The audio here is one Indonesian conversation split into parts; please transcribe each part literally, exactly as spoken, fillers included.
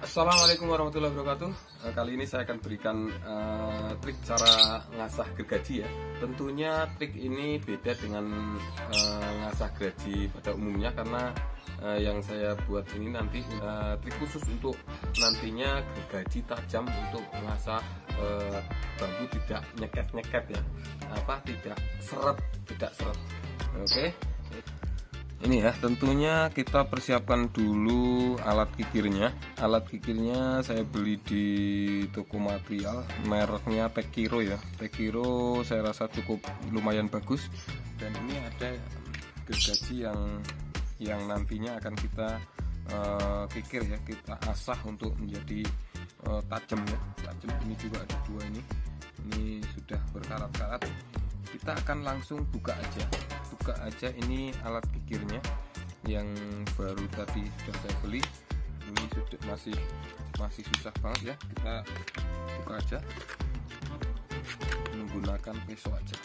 Assalamualaikum warahmatullahi wabarakatuh. Kali ini saya akan berikan uh, trik cara ngasah gergaji ya. Tentunya trik ini beda dengan uh, ngasah gergaji pada umumnya karena uh, yang saya buat ini nanti uh, trik khusus untuk nantinya gergaji tajam untuk mengasah uh, bambu tidak nyeket-nyeket ya. Apa tidak seret, tidak seret. Oke. Okay. Ini ya, tentunya kita persiapkan dulu alat kikirnya. Alat kikirnya saya beli di toko material, mereknya Tekiro ya. Tekiro saya rasa cukup lumayan bagus. Dan ini ada gergaji yang yang nantinya akan kita uh, kikir ya, kita asah untuk menjadi uh, tajam ya. Tajam ini juga ada dua ini. Ini sudah berkarat-karat. Kita akan langsung buka aja. Buka aja ini alat kikirnya yang baru tadi sudah saya beli. Ini sudah masih masih susah banget ya, kita buka aja menggunakan pisau aja.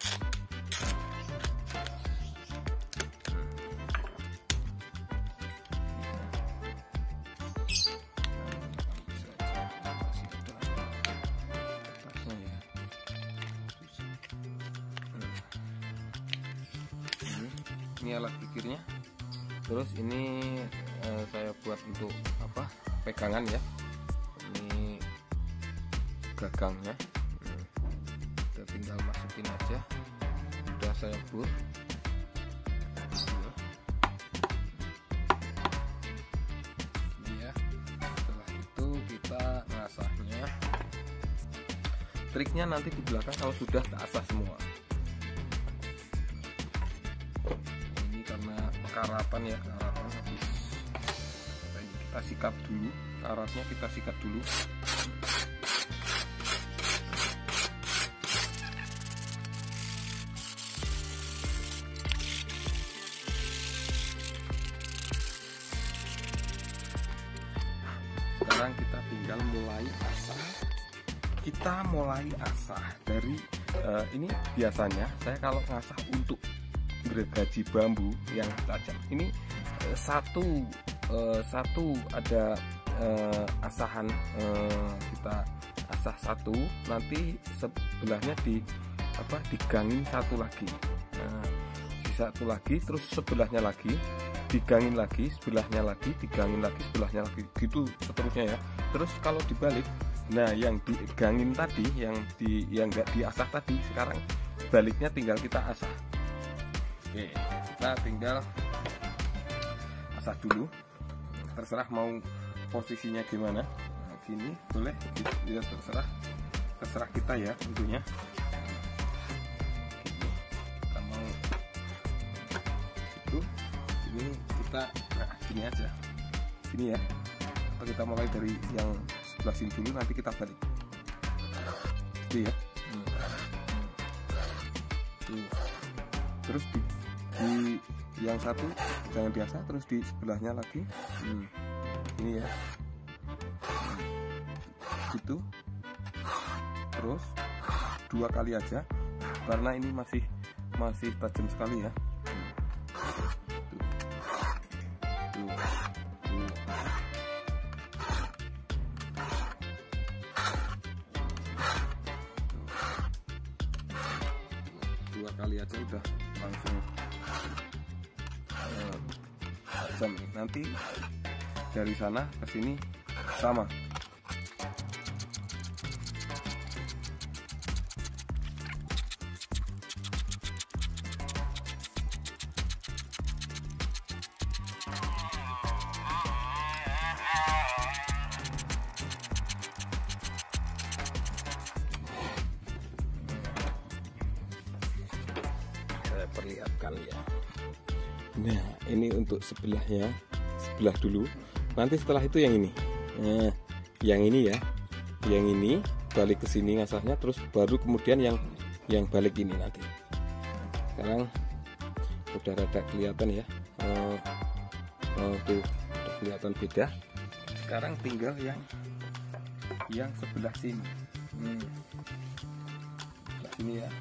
Ini alat kikirnya. Terus ini eh, saya buat untuk apa? Pegangan ya. Ini gagangnya. Hmm. Kita tinggal masukin aja. Udah saya bur. Ini ya. Setelah itu kita ngasahnya. Triknya nanti di belakang kalau sudah asah semua. Karena karatan ya, karatan habis kita sikat dulu, karatnya kita sikat dulu. Sekarang kita tinggal mulai asah. Kita mulai asah dari uh, ini biasanya saya kalau ngasah untuk gergaji bambu yang tajam ini eh, satu eh, satu ada eh, asahan eh, kita asah satu, nanti sebelahnya di apa digangin satu lagi, nah, di satu lagi terus sebelahnya lagi digangin lagi, sebelahnya lagi digangin lagi, sebelahnya lagi gitu seterusnya ya. Terus kalau dibalik, nah yang digangin tadi yang di yang enggak diasah tadi sekarang baliknya tinggal kita asah. Oke, kita tinggal asah dulu. Terserah mau posisinya gimana. Nah, sini boleh, ya terserah, terserah kita ya tentunya. Oke, kita mau itu, ini kita, nah gini aja, gini ya. Atau kita mulai dari yang sebelah sini dulu, nanti kita balik. Oke ya. Hmm. Tuh. Terus di di yang satu jangan biasa, terus di sebelahnya lagi. hmm. Ini ya, hmm. gitu terus dua kali aja karena ini masih masih tajam sekali ya. hmm. Tuh. Tuh. Tuh. Dua kali aja udah langsung tajam. Nanti dari sana ke sini sama. Saya perlihatkan ya. Nah, ini untuk sebelahnya, sebelah dulu. Nanti setelah itu yang ini. Nah, yang ini ya. Yang ini balik ke sini ngasahnya, terus baru kemudian yang yang balik ini nanti. Sekarang udah rada kelihatan ya. Oh, oh tuh, udah kelihatan beda. Sekarang tinggal yang yang sebelah sini. Hmm. Sebelah sini ya.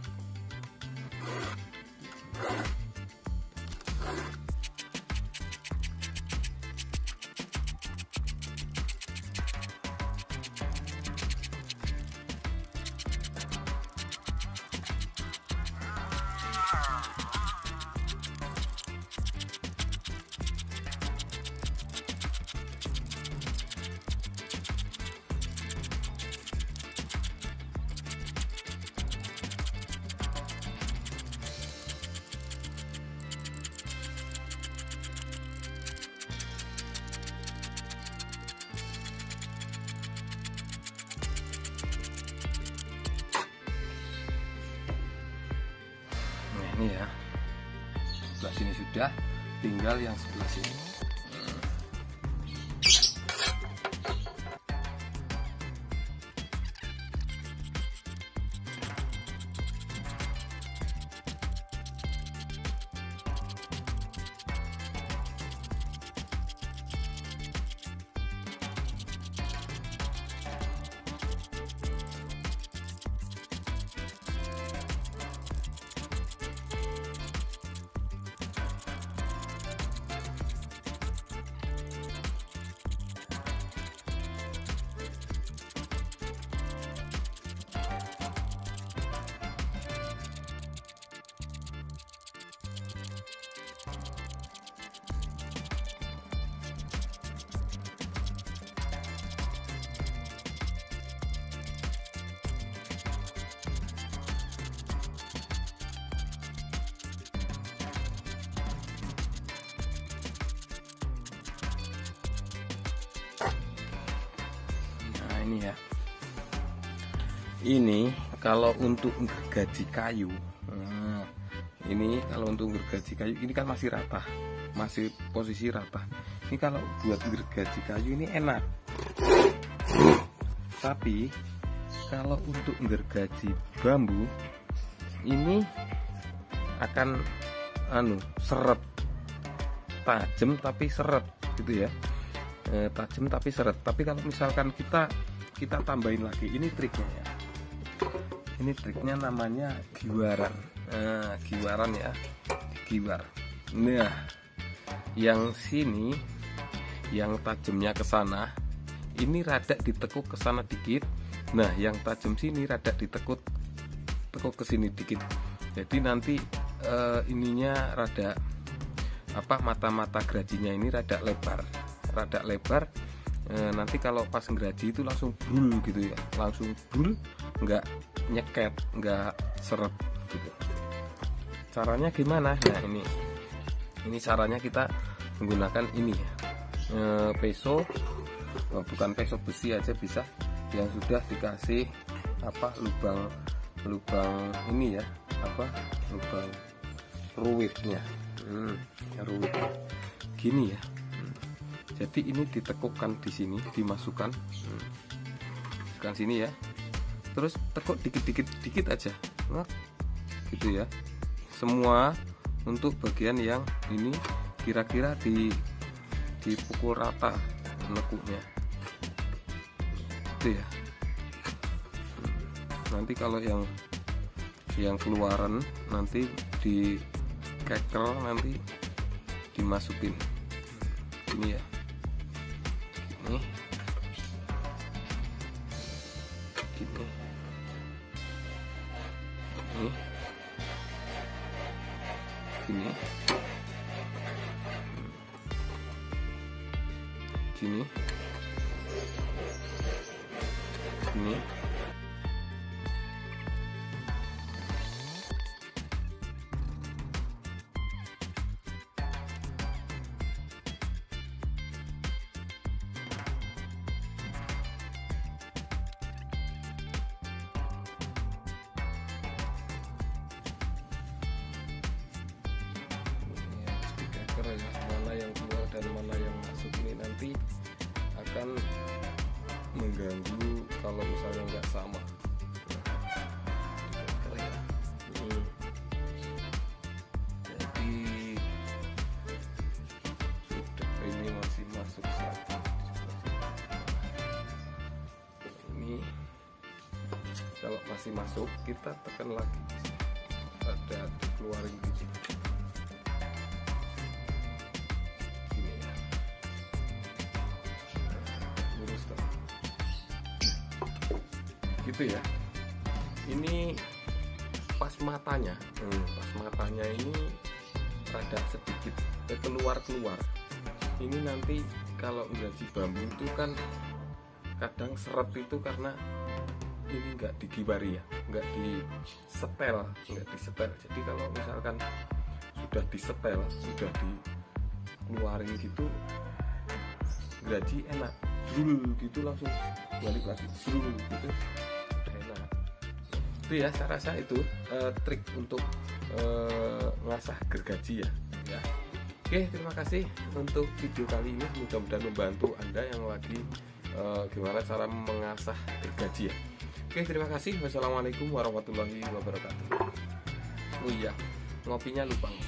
Ini ya, sebelah sini sudah, tinggal yang sebelah sini. Ini ya, ini kalau untuk gergaji kayu, nah, ini kalau untuk gergaji kayu ini kan masih rata, masih posisi rata. Ini kalau buat gergaji kayu ini enak, tapi kalau untuk gergaji bambu ini akan anu seret, tajam tapi seret gitu ya, eh, tajam tapi seret. Tapi kalau misalkan kita kita tambahin lagi, ini triknya ya, ini triknya namanya giwaran. Nah, giwaran ya, giwar. Nah, yang sini yang tajamnya ke sana ini rada ditekuk ke sana dikit. Nah, yang tajam sini rada ditekuk tekuk ke sini dikit. Jadi nanti eh, ininya rada apa, mata-mata gerajinya ini rada lebar, rada lebar. E, nanti kalau pas ngeraji itu langsung brul gitu ya, langsung brul, nggak nyeket, nggak seret gitu. Caranya gimana? Nah ini, ini caranya kita menggunakan ini ya, e, peso, oh, bukan peso besi aja bisa, yang sudah dikasih apa lubang, lubang ini ya, apa lubang ruwitnya, hmm, ruwit, gini ya. Jadi ini ditekukkan di sini, dimasukkan, hmm. Masukkan sini ya. Terus tekuk dikit-dikit dikit aja, nah, gitu ya. Semua untuk bagian yang ini kira-kira di dipukul rata nekuknya, gitu ya. Nanti kalau yang yang keluaran nanti di kekel, nanti dimasukin ini ya. Ini gini, ini gini, gini, gini. Ya, mana yang keluar dan mana yang masuk ini nanti akan mengganggu kalau misalnya nggak sama. Hmm. Jadi sudah, ini masih masuk satu. Ini kalau masih masuk kita tekan lagi, ada keluarin biji. Gitu ya. Ini pas matanya, hmm, pas matanya ini rada sedikit keluar-keluar. Ini nanti kalau gergaji bambu itu kan kadang seret itu karena ini enggak digiwari ya, enggak disetel, enggak disetel. Jadi kalau misalkan sudah disetel, sudah dikeluarin gitu, gergaji enak, dulu gitu langsung balik lagi dulu gitu. Itu ya, saya rasa itu uh, trik untuk uh, ngasah gergaji ya. ya. Oke, terima kasih untuk video kali ini. Mudah-mudahan membantu Anda yang lagi uh, gimana cara mengasah gergaji ya. Oke, terima kasih. Wassalamualaikum warahmatullahi wabarakatuh. Oh iya, ngopinya lupa.